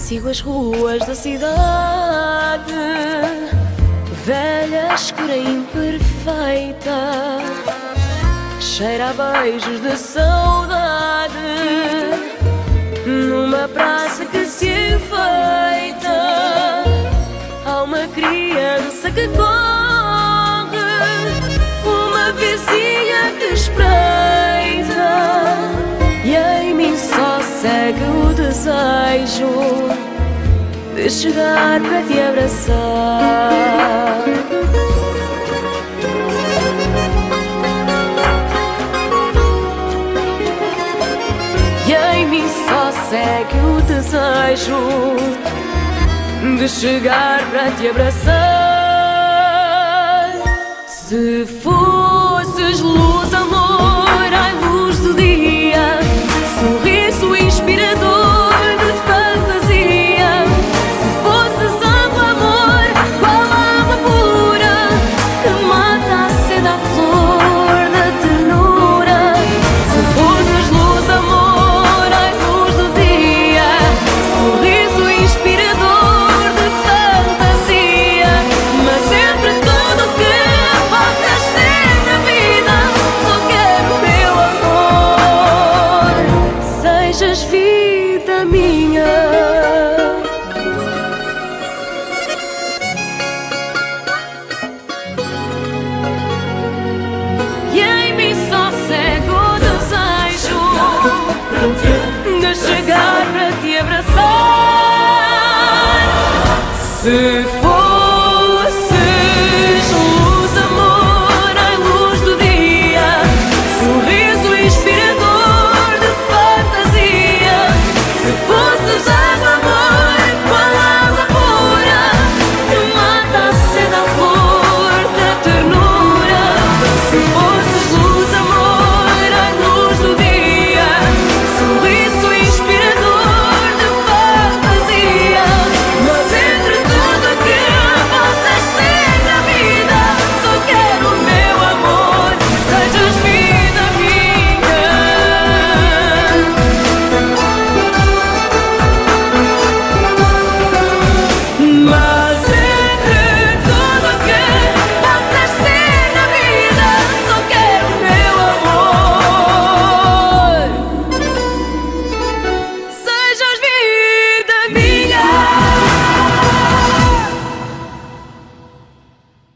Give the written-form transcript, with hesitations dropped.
Sigo as ruas da cidade, velha, escura e imperfeita, cheira a beijos de saudade, numa praça que se enfeita. Há uma criança que corre, uma vizinha que espreita, e em mim só segue o desejo de chegar para te abraçar. E em mim só segue o desejo de chegar para te abraçar. Se fosses luz, amor, ai luz do dia, sorriso inspirador de fantasia. Se fosses água, amor, qual água pura que mata a sede à flor da ternura. Se fosses luz, amor, ai luz do dia, sorriso inspirador de fantasia. Mas entre tudo que possas ser na vida, só quero meu amor, sejas vida minha. E em mim só segue o desejo de chegar para te abraçar. Se